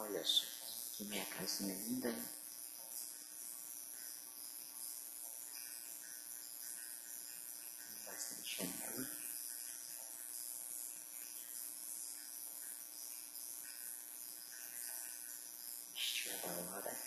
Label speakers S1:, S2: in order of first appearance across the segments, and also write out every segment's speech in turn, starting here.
S1: Olha só, que minha casinha linda, hein? Bastante janela. Estilo da hora.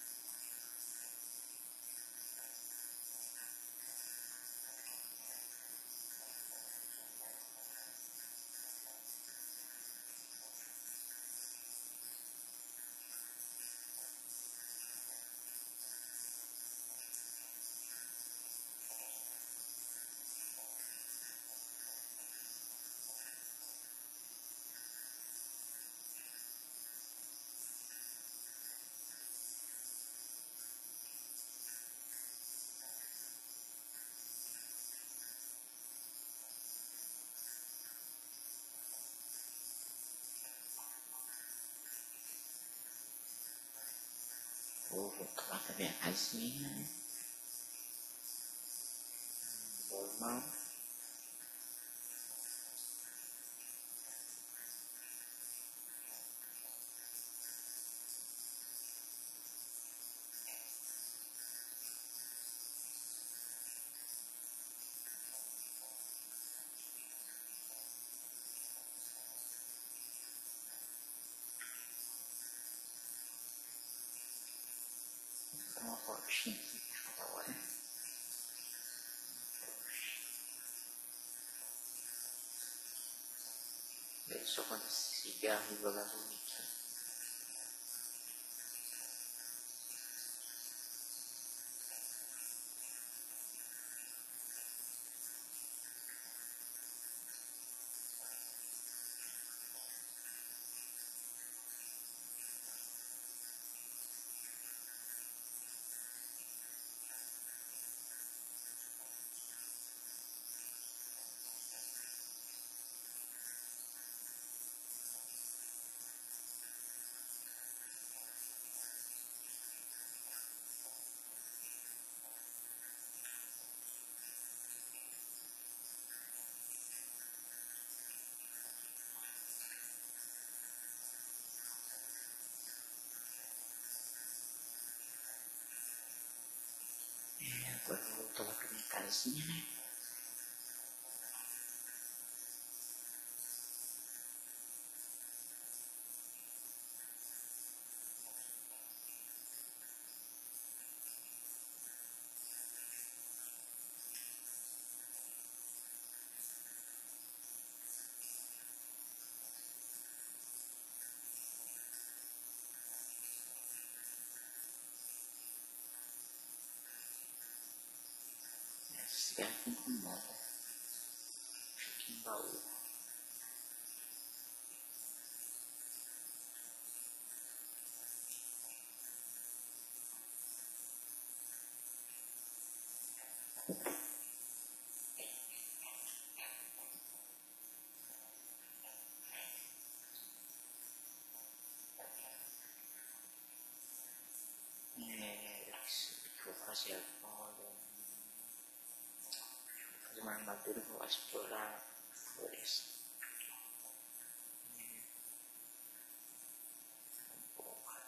S1: Vou voltar pra minha casinha, né? Normal. Dá uma voltinha aqui, da hora. Veja só quando cigarro e gasolina. Agora eu volto lá pra minha casinha, né? Esse cigarro me incomoda. Deixa aqui no baú. Isso que eu vou fazer agora. Vou fazer uma armadura e vou lá explorar a floresta. Boa.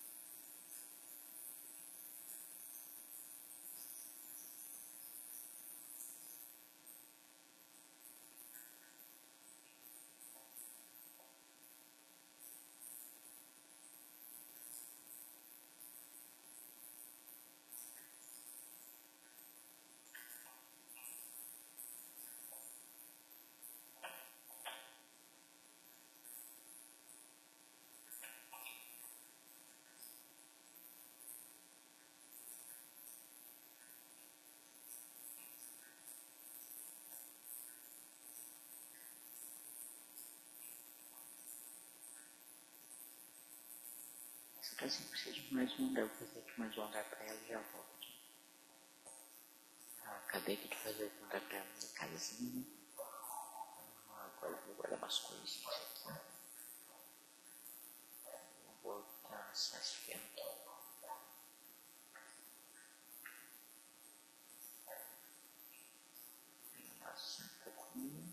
S1: Essa casinha precisa de mais um andar. Eu vou fazer aqui mais um andar pra ela e já volto. Acabei aqui de fazer o andar pra minha casinha. Agora eu vou guardar umas coisinhas aqui. Vou botar essas ferras aqui. Saca aqui.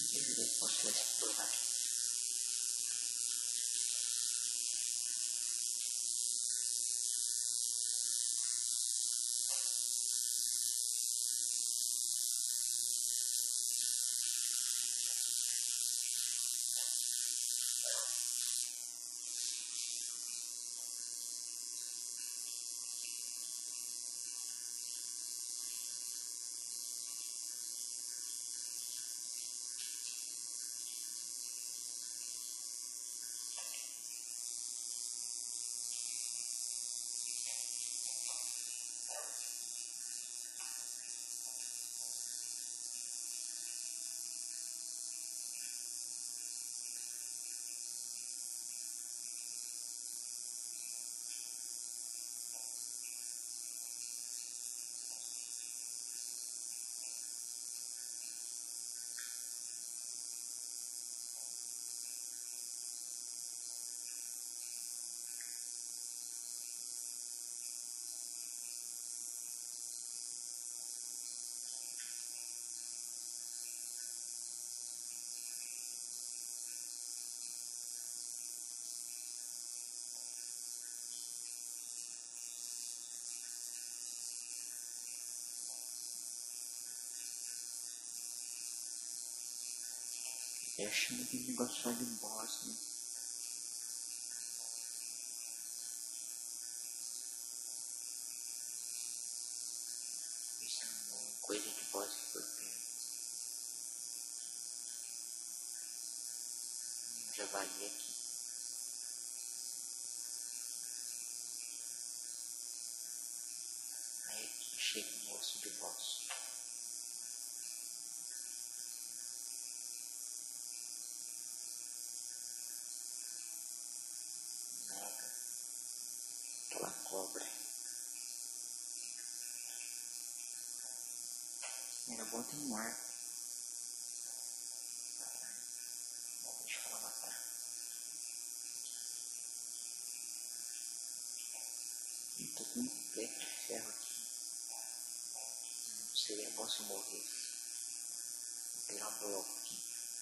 S1: Eu posso ver esse por lá. Eu achando que ele gostou de boss, né? Isso é uma coisa de boss que foi perto. Já valia aqui. Aí aqui chega o moço de boss. Nada. Aquela cobra. Era bom ter um arco. Deixa ela matar. Eu tô com um pé de ferro aqui. Não seria bom se eu morresse. Vou pegar um bloco aqui.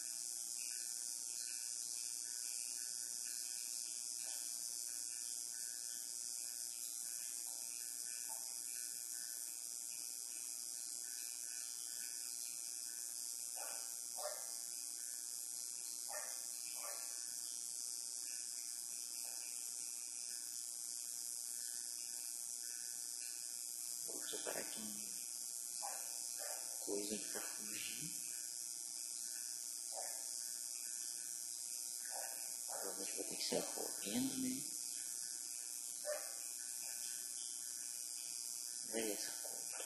S1: Vou separar aqui coisa aqui pra fugir. Provavelmente vou ter que sair correndo, né? Olha essa cobra.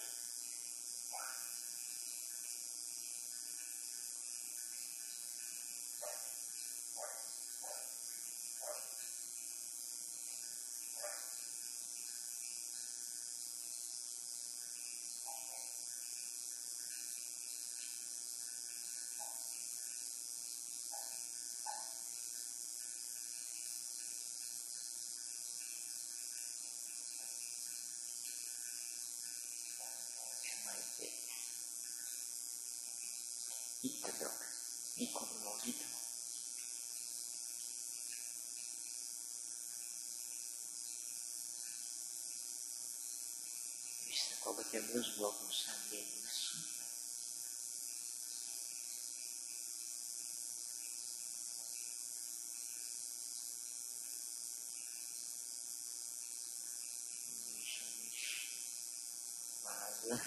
S1: Eita droga. E cobra maldita. Essa cobra quebrou os blocos, não sabia disso. Vixe. Vaza.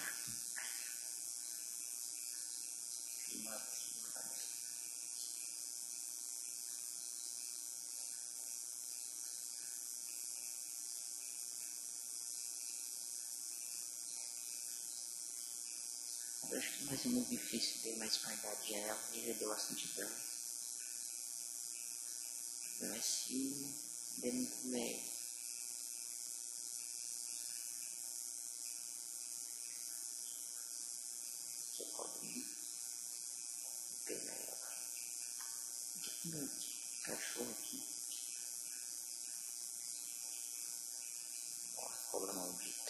S1: Eu acho que vai ser muito difícil ter mais espardadinha nela, ele já deu bastante dano. Mas se der muito leve. Você pode ir. Vou pegar ela. O que tem meu cachorro aqui? Ó, cobra maldita.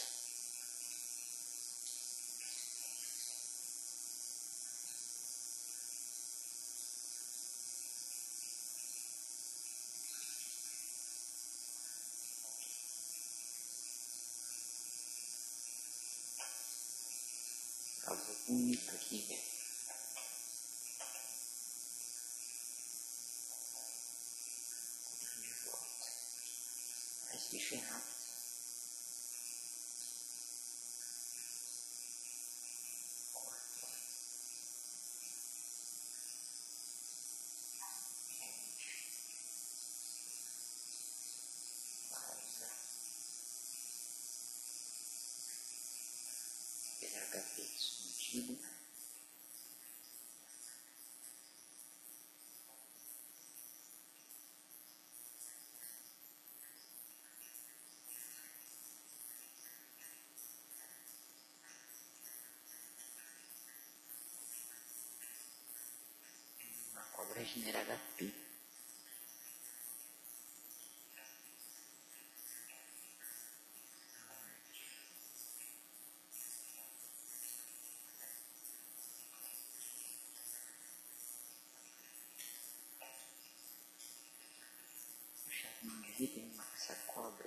S1: muito aqui, velho. De volta. Esse bicho é rápido. HP escondido. A cobra regenera HP. Não devia ter matado essa cobra.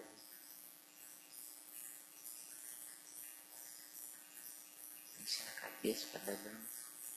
S1: Isso na cabeça pra dar dano.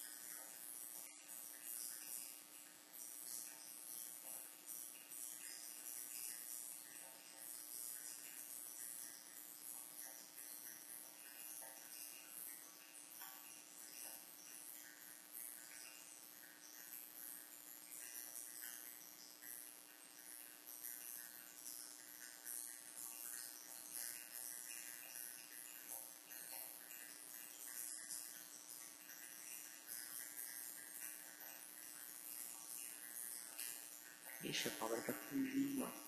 S1: Ixi, a cobra tá fugindo, ó.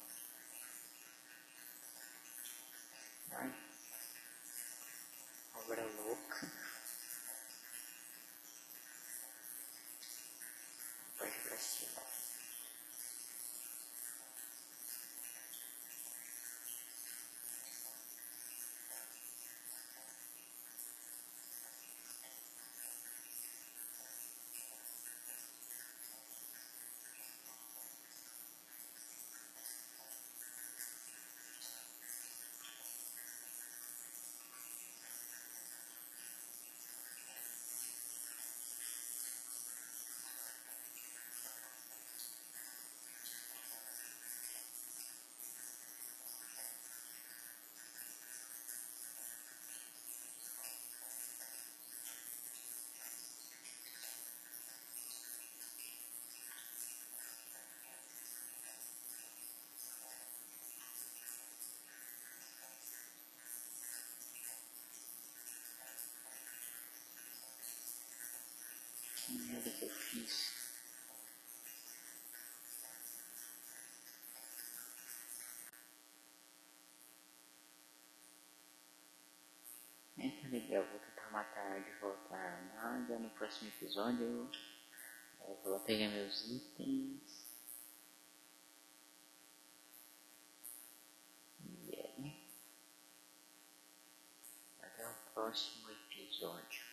S1: Ai, cobra louca. Parte pra cima. Que merda que eu fiz. Tá legal, vou tentar matar de volta a armada no próximo episódio. Eu vou lá pegar meus itens. E aí, até o próximo episódio.